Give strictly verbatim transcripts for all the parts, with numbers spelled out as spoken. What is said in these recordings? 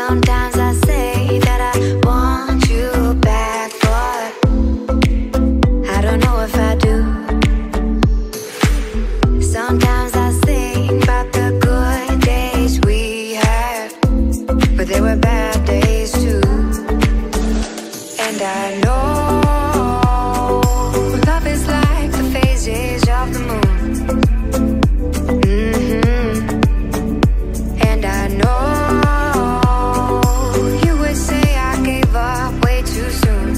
Sometimes I say that I want you back, but I don't know if I do. Sometimes I think about the good days we had, but there were bad days too. And I know love is like the phases of the moon. Mm-hmm. And I know you would say I gave up way too soon.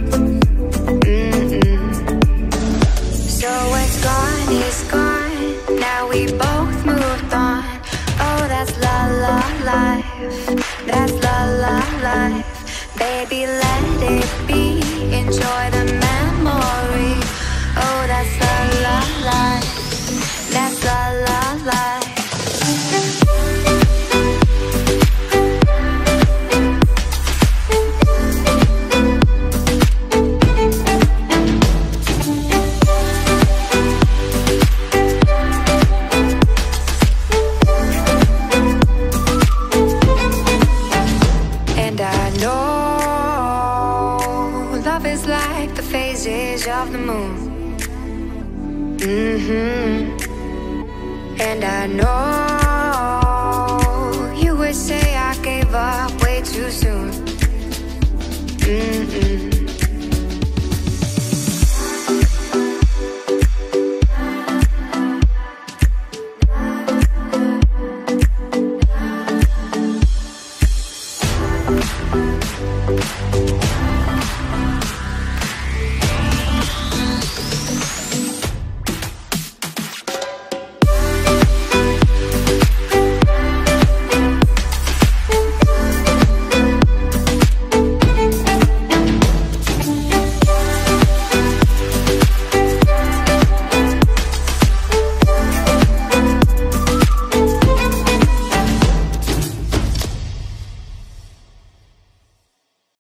Mm-mm. So what's gone is gone. Now we both moved on. Oh, that's la la life. That's la la life. Baby, let it be. Enjoy the memory. Oh, that's la la life. That's la la life. And I know love is like the phases of the moon. Mm-hmm. And I know you would say I gave up way too soon. Mm-mm.